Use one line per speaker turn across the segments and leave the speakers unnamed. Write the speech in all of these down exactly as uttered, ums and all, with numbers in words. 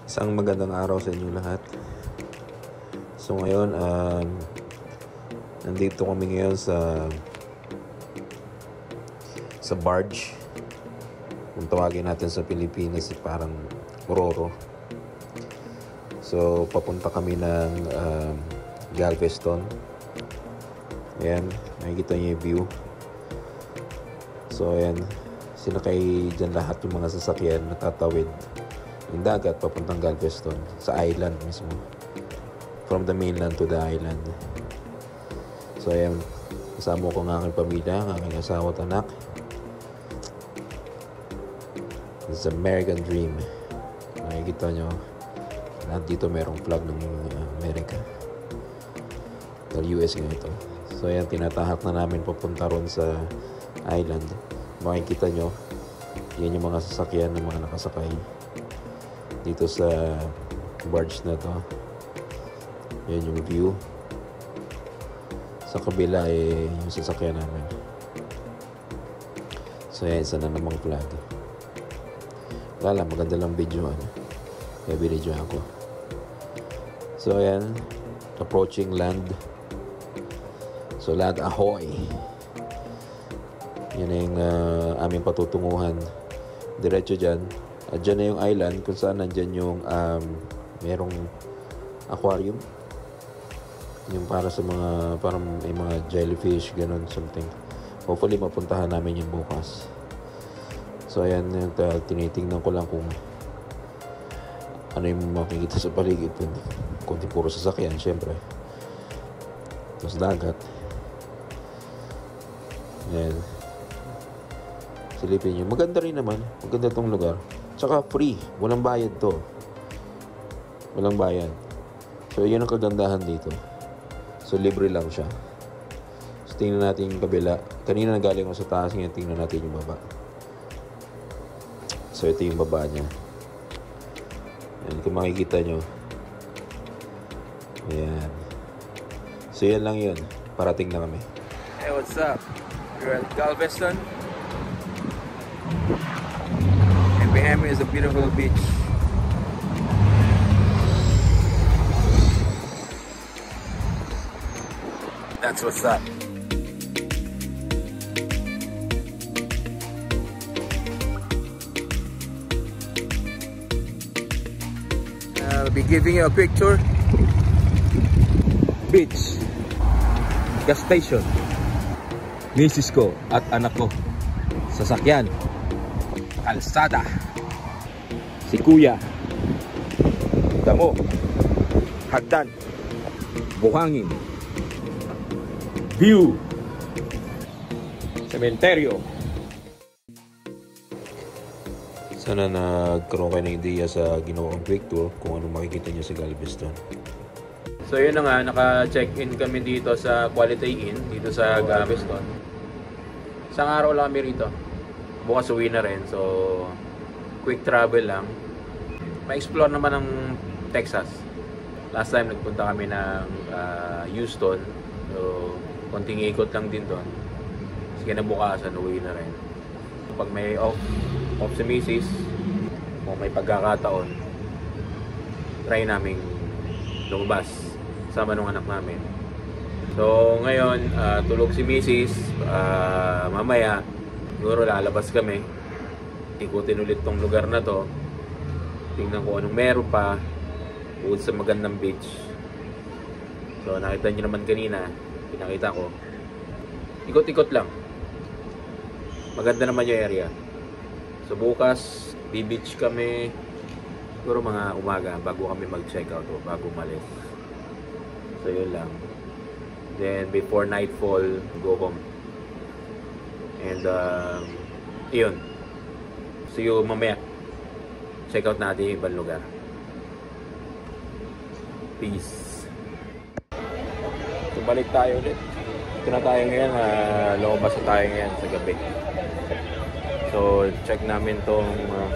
Isang magandang araw sa inyo lahat. So ngayon, um, nandito kami ngayon sa sa barge. Kung tawagin natin sa Pilipinas, parang Roro. So papunta kami ng um, Galveston. Ayan, nakikita niyo yung view. So ayan, sinakay dyan lahat yung mga sasakyan na tatawid yung dagat papuntang Galveston sa island mismo, from the mainland to the island. So ayan, kasama ko ng aking pamilya, ng aking asawa at anak. It's American dream. Nakikita nyo lahat dito merong flag ng Amerika, ng U S nga ito. So ayan, tinatahak na namin papunta ron sa island. Makikita nyo, yan yung mga sasakyan ng mga nakasakay dito sa barge na to. Yan yung view. Sa kabila eh yung sasakyan namin. So yan, isa na namang flag. Wala, maganda lang video ano? Kaya binidyo ako. So yan, approaching land. So land ahoy. Yan yung uh, aming patutunguhan. Diretso dyan. At dyan na yung island kung saan nandyan yung um, merong aquarium. Yung para sa mga, parang may mga jellyfish, ganun, something. Hopefully, mapuntahan namin yung bukas. So, ayan, uh, tinitingnan ko lang kung ano yung makikita sa paligid. Kunti puro sasakyan, syempre. Tapos dagat. Ayan. Silipin nyo. Maganda rin naman. Maganda tong lugar. Tsaka free. Walang bayad to. Walang bayad. So, yun ang kagandahan dito. So, libre lang siya. So, tingnan natin yung kabila. Kanina nagaling ako sa taas. Ngayon, tingnan natin yung baba. So, ito yung baba niya. Ayan, kung makikita nyo. Ayan. So, yan lang yun. Parating na kami.
Hey, what's up? We're at Galveston. And behind me is a beautiful beach. That's what's up. I'll be giving you a quick tour. Beach, gas station, misis ko at anak ko, sasakyan, kalsada, si kuya, damo, hagdan, buhangin, view, sementeryo.
Sana nagkaroon kayo ng ideya sa ginawang quick tour kung ano makikita nyo sa Galveston.
So yun na nga, naka-check-in kami dito sa Quality Inn, dito sa Galveston. Isang araw lang kami rito. Bukas uwi na rin, so quick travel lang. Ma-explore naman ng Texas. Last time nagpunta kami ng uh, Houston, so konting ikot lang din doon. Sige na bukasan, uwi na rin. Pag may off, off si misis, kung may pagkakataon, try naming lumabas sama ng anak namin. So ngayon, uh, tulog si misis, uh, mamaya siguro lalabas kami, ikutin ulit tong lugar na to, tingnan ko anong meron pa bukod sa magandang beach. So nakita nyo naman kanina, pinakita ko, ikot-ikot lang, maganda naman yung area. So bukas bi-beach kami siguro mga umaga bago kami mag-check out o bago umalis. So yun lang. Then before nightfall, go home. And um, yun. See you mamaya. Check out natin yung ibang lugar. Peace. Tumalik tayo ulit. Ito na tayo ngayon. Uh, lumabas na tayo ngayon sa gabi. So check namin tong uh,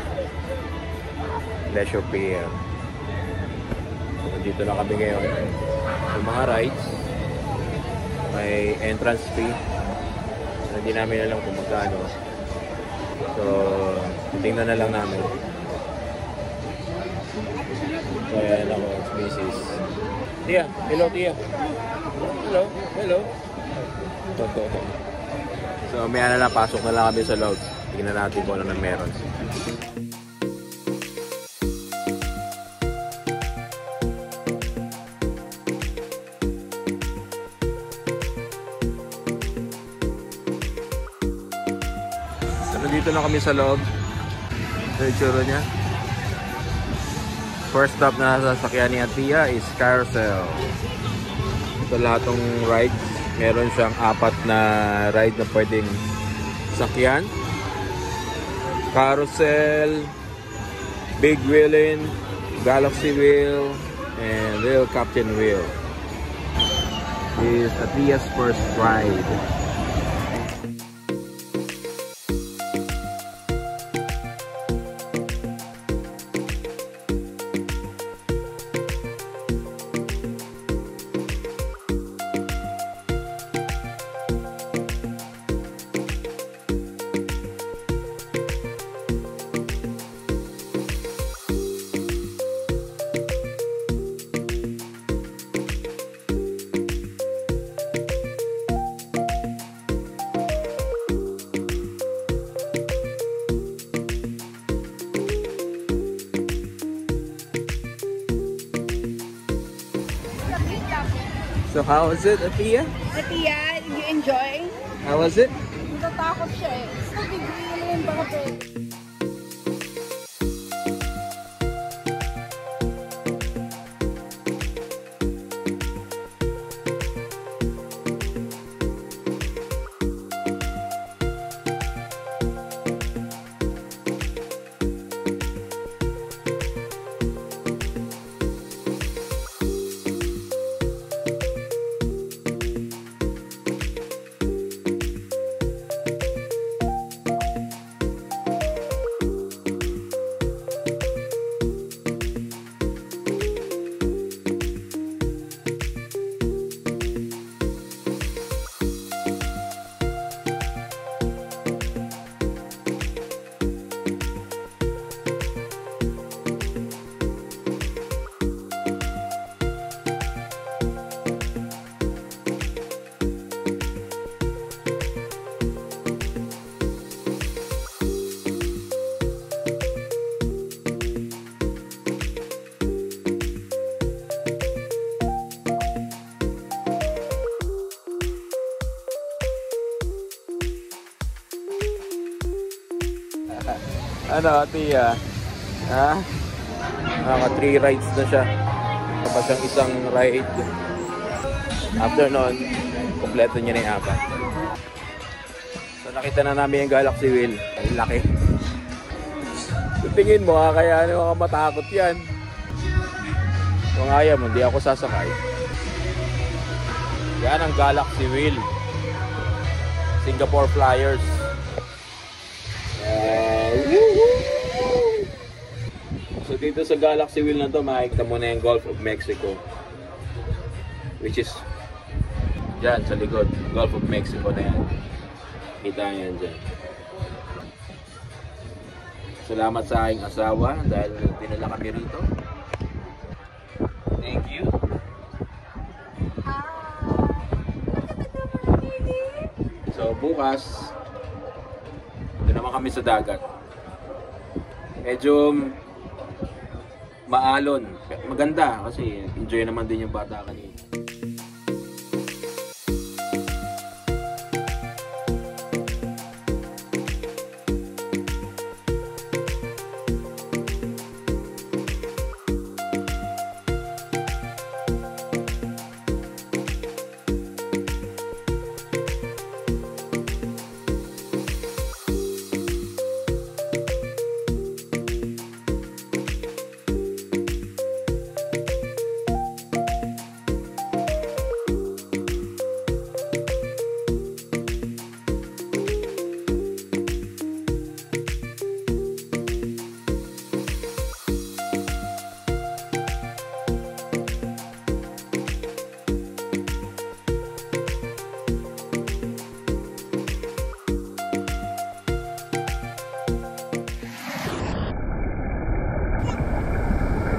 Leisure Pier. So dito na kami ngayon. So mga rides, may entrance fee. Hindi namin alam kung magkano. So, titingnan na lang namin. So, ayan ako, species. Tia, hello Tia. Hello, hello. So, may ano na, pasok na lang kami sa loob. Tingnan natin kung ano na meron. So, nandito na kami sa loob. Ito yung tsura niya. First stop na sasakyan ni Tia is Carousel. Ito lahat ng rides. Meron siyang apat na ride na pwedeng sakyan. Carousel, Big Wheelin, Galaxy Wheel, and Little Captain Wheel. This is Atia's first ride. So how was it, Atia?
Atia, you enjoy?
How was it?
Natatakot siya eh. Gusto bigilin, baka pwede.
Ano, Tia? Ha? Naka three rides na siya. Tapos siyang isang ride. After nun, kompleto niya na yung apat. So nakita na namin yung Galaxy Wheel. Ay, laki. So, tingin mo ha, kaya ano ka matakot yan. Kung ayaw mo, hindi ako sasakay. Yan ang Galaxy Wheel. Singapore Flyers. So dito sa Galaxy Wheel na to, makikita mo na yung Gulf of Mexico, which is dyan sa likod. Gulf of Mexico na yan. Kita yan dyan. Salamat sa aking asawa dahil dinala kami rito. Thank you. So bukas, ito naman kami sa dagat. Medyo maalon. Maganda kasi enjoy naman din yung bata kanina.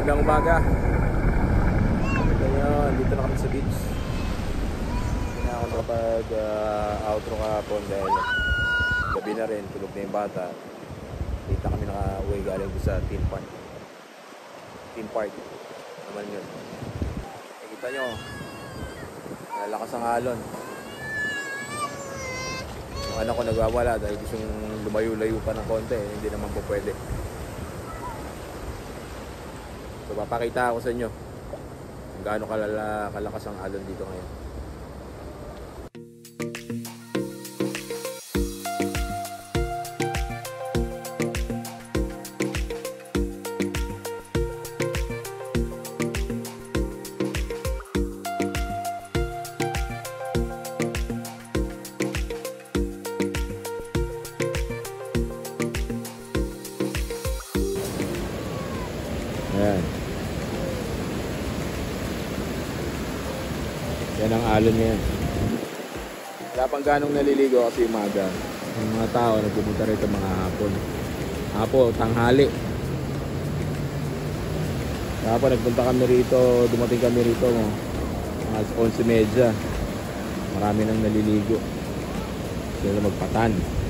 Magandang umaga. Ito yun, dito na kami sa beach. Hindi na ako nakapag uh, outro kahapon dahil gabi na rin, tulog na yung bata. Dito kami naka-uwi galing sa theme park. Theme park naman yun. Nakikita nyo, nalakas ang alon. Yung anak ko nagwawala dahil gusto lumayo-layo pa ng konti, hindi naman po pwede. So papakita ako sa inyo kung gaano kalala, kalakas ang alon dito ngayon. Ayan. Yan ang alon niya. Wala pang ganong naliligo kasi umaga. Ang mga tao nagpupunta rito mga hapon. Hapon, tanghali. Hapon nagpunta kami rito, dumating kami rito mo. Mga eleven thirty. Marami nang naliligo. Sila magpatan.